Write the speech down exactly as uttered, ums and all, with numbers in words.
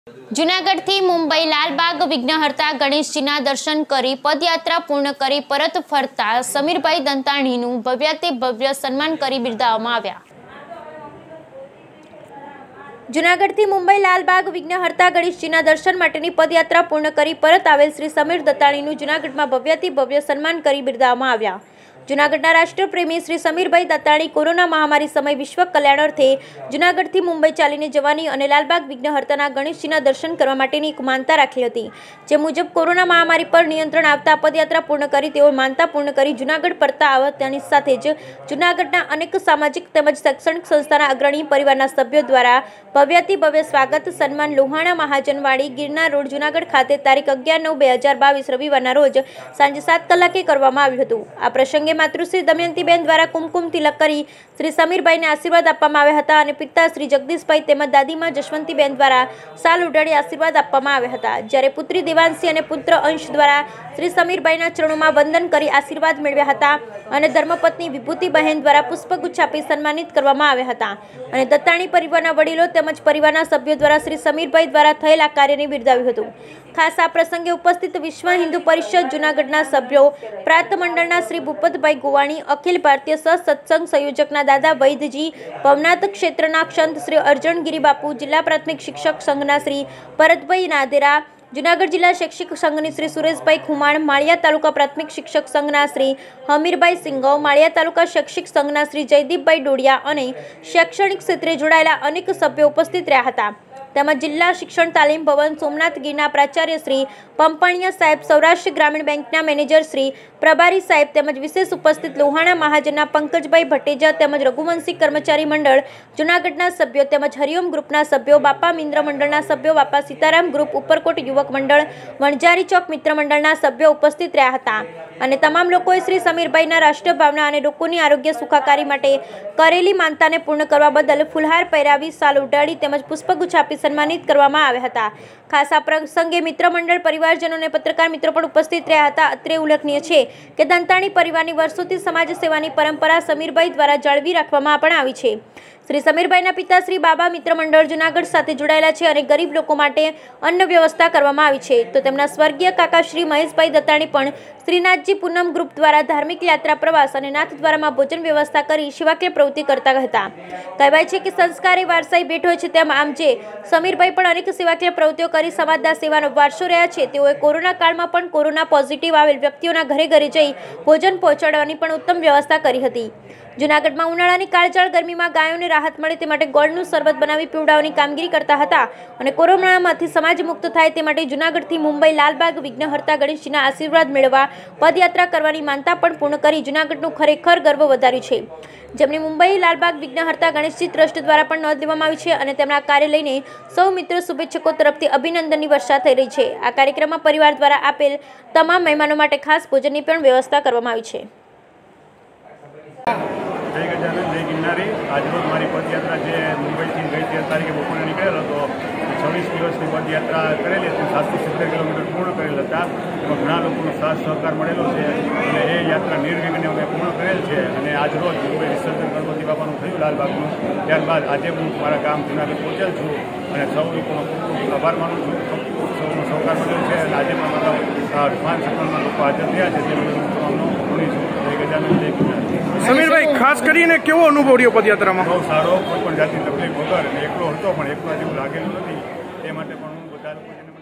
જૂનાગઢથી મુંબઈ લાલબાગ વિઘ્નહર્તા ગણેશજીના દર્શન કરી પદયાત્રા પૂર્ણ કરી પરત ફરતા સમીરભાઈ દંતાણીનું ભવ્યાતિ ભવ્ય સન્માન કરી બિરદાવવામાં આવ્યા। જૂનાગઢથી મુંબઈ લાલબાગ વિઘ્નહર્તા ગણેશજીના દર્શન માટેની પદયાત્રા પૂર્ણ કરી પરત આવેલ શ્રી સમીર દંતાણીનું જૂનાગઢમાં ભવ્યાતિ ભવ્ય સન્માન કરી બિરદાવવામાં આવ્યા। જૂનાગઢના રાષ્ટ્રપ્રેમી શ્રી સમીરભાઈ દંતાણી કોરોના મહામારી સમય વિશ્વ કલ્યાણ અર્થે જૂનાગઢથી મુંબઈ ચાલીને જવાની અને લાલબાગ વિઘ્નહર્તાના ગણેશજીના દર્શન કરવા માટેની એક માનતા રાખી હતી। જે મુજબ કોરોના મહામારી પર નિયંત્રણ આવતા પદયાત્રા પૂર્ણ કરી તેઓ માનતા પૂર્ણ કરી જૂનાગઢ પરતા આવતાની સાથે જ જૂનાગઢના અનેક સામાજિક તેમજ શૈક્ષણિક સંસ્થાના અગ્રણી પરિવારના સભ્યો દ્વારા ભવ્યાતિ ભવ્ય સ્વાગત સન્માન લોહાણા મહાજનવાડી ગિરનાર રોડ જૂનાગઢ ખાતે તારીખ અગિયાર નવ બે હજાર બાવીસ રવિવારના રોજ સાંજે સાત કલાકે કરવામાં આવ્યું હતું। આ પ્રસંગે માતૃશ્રી દમયંતીબેન દ્વારા કુમકુમ તિલક કરી શ્રી સમીરભાઈને આશીર્વાદ આપવામાં આવ્યા હતા અને પિતા શ્રી જગદીશભાઈ તેમજ દાદીમાં જશવંતીબેન દ્વારા સાલ ઉડાડી આશીર્વાદ આપવામાં આવ્યા હતા। જ્યારે પુત્રી દેવાંશી અને પુત્ર અંશ દ્વારા શ્રી સમીરભાઈના ચરણોમાં વંદન કરી આશીર્વાદ મેળવ્યા હતા અને ધર્મપત્ની વિભૂતિબહેન દ્વારા પુષ્પગુચ્છ આપી સન્માનિત કરવામાં આવ્યા હતા અને દત્તાણી પરિવારના વડીલો તેમજ પરિવારના સભ્યો દ્વારા શ્રી સમીરભાઈ દ્વારા થયેલા કાર્યને બિરદાવ્યું હતું। ખાસ આ પ્રસંગે ઉપસ્થિત વિશ્વ હિન્દુ પરિષદ જૂનાગઢના સભ્યો પ્રાંત મંડળના શ્રી ભૂપતભાઈ ગોવાણી અખિલ ભારતીય સત્સંગ સંયોજકના દાદા વૈદ્યજી ભવનાથ ક્ષેત્રના ક્ષંત શ્રી અર્જણગીરી બાપુ જિલ્લા પ્રાથમિક શિક્ષક સંઘના શ્રી ભરતભાઈ નાદેરા જૂનાગઢ જિલ્લા શૈક્ષિક સંઘની શ્રી સુરેશભાઈ ખુમાણ માળિયા તાલુકા પ્રાથમિક શિક્ષક સંઘના શ્રી હમીરભાઈ સિંઘવ માળિયા તાલુકા શૈક્ષિક સંઘના શ્રી જયદીપભાઈ ડોડિયા અને શૈક્ષણિક ક્ષેત્રે જોડાયેલા અનેક સભ્યો ઉપસ્થિત રહ્યા હતા। તેમજ જિલ્લા શિક્ષણ તાલીમ ભવન સોમનાથ ગીરના પ્રાચાર્ય શ્રી પંપાણીયા સાહેબ સૌરાષ્ટ્ર ગ્રામીણ બેંકના મેનેજર શ્રી પ્રભારી સાહેબ તેમજ વિશેષ ઉપસ્થિત લોહાણા મહાજનના પંકજભાઈ ભટ્ટેજા તેમજ રઘુવંશી કર્મચારી મંડળ જૂનાગઢના સભ્યો તેમજ હરિઓમ ગ્રુપના સભ્યો બાપા મિત્ર મંડળના સભ્યો બાપા સીતારામ ગ્રુપ ઉપરકોટ યુવક મંડળ વણઝારી ચોક મિત્ર મંડળના સભ્યો ઉપસ્થિત રહ્યા હતા અને તમામ લોકોએ શ્રી સમીરભાઈના રાષ્ટ્રભાવના અને લોકોની આરોગ્ય સુખાકારી માટે કરેલી માનતાને પૂર્ણ કરવા બદલ ફુલહાર પહેરાવી સાલ ઉડાડી તેમજ પુષ્પગુચ્છ આપી સન્માનિત કરવામાં આવ્યા હતા। ખાસ આ પ્રસંગે મિત્ર મંડળ પરિવારજનો અને પત્રકાર મિત્રો પણ ઉપસ્થિત રહ્યા હતા। અત્રે ઉલ્લેખનીય છે કે દંતાણી પરિવારની વર્ષોથી સમાજ સેવાની પરંપરા સમીરભાઈ દ્વારા જાળવી રાખવામાં પણ આવી છે। શ્રી સમીરભાઈના પિતા શ્રી બાબા મિત્ર મંડળ જૂનાગઢ સાથે જોડાયેલા છે અને ગરીબ લોકો માટે અન્ન વ્યવસ્થા કરવામાં આવી છે। તો તેમના સ્વર્ગીય કાકા શ્રી મહેશભાઈ દત્તાણી પણ શ્રીનાથજી પૂનમ ગ્રુપ દ્વારા ધાર્મિક યાત્રા પ્રવાસ અને નાથદ્વારામાં ભોજન વ્યવસ્થા કરી સેવાકીય પ્રવૃત્તિ કરતા હતા। કહેવાય છે કે સંસ્કાર એ વારસાઈ ભેટ હોય છે, તેમ આમ જે સમીરભાઈ પણ અનેક સેવાકીય પ્રવૃત્તિઓ કરી સમાજના સેવાનો વારસો રહ્યા છે। તેઓએ કોરોના કાળમાં પણ કોરોના પોઝિટિવ આવેલ વ્યક્તિઓના ઘરે ઘરે જઈ ભોજન પહોંચાડવાની પણ ઉત્તમ વ્યવસ્થા કરી હતી। જૂનાગઢમાં ઉનાળાની કાળઝાળ ગરમીમાં ગાયોને રાહત મળે તે માટે ગોળનું શરબત બનાવી પીવડાવવાની કામગીરી કરતા હતા અને કોરોનામાંથી સમાજ મુક્ત થાય તે માટે જૂનાગઢથી મુંબઈ લાલબાગ વિઘ્નહર્તા ગણેશજીના આશીર્વાદ મેળવવા પદયાત્રા કરવાની માનતા પણ પૂર્ણ કરી જૂનાગઢનું ખરેખર ગર્વ વધાર્યું છે। જેમની મુંબઈ લાલબાગ વિઘ્નહર્તા ગણેશજી ટ્રસ્ટ દ્વારા પણ નોંધ લેવામાં આવી છે અને તેમના કાર્ય લઈને સૌ મિત્ર શુભેચ્છકો તરફથી અભિનંદનની વર્ષા થઈ રહી છે। આ કાર્યક્રમમાં પરિવાર દ્વારા આપેલ તમામ મહેમાનો માટે ખાસ ભોજનની પણ વ્યવસ્થા કરવામાં આવી છે। જય ગજાનન જય ગિરનારી આજરોજ મારી પદયાત્રા જે મુંબઈથી ગઈ તેર તારીખે બપોરે નીકળેલો હતો છવ્વીસ દિવસની પદયાત્રા કરેલી હતી સાતસો સિત્તેર કિલોમીટર પૂર્ણ કરેલ હતા। એમાં ઘણા લોકોનો સાથ સહકાર મળેલો છે અને એ યાત્રા નિર્વિઘ્ને અમે પૂર્ણ કરેલ છે અને આજરોજ મુંબઈ વિસર્જન ગણપતિ બાપાનું થયું લાલબાગનું, ત્યારબાદ આજે હું મારા ગામ જૂનાગઢ પહોંચેલ છું અને સૌ લોકોનો ખૂબ ખૂબ આભાર માનું છું। સૌનો સહકાર મળેલો છે અને આજે પણ મારા પાંચ સકલના લોકો હાજર થયા છે તે હું ઋણી છું। જય ગજાનન જય ગિરનારી। સમીરભાઈ, ખાસ કરીને કેવો અનુભવ રહ્યો પદયાત્રામાં? બહુ સારો, કોઈ પણ જાતની તકલીફ વગર એકલો હતો પણ એકલો જેવું લાગેલું નથી, એ માટે પણ હું બધા લોકો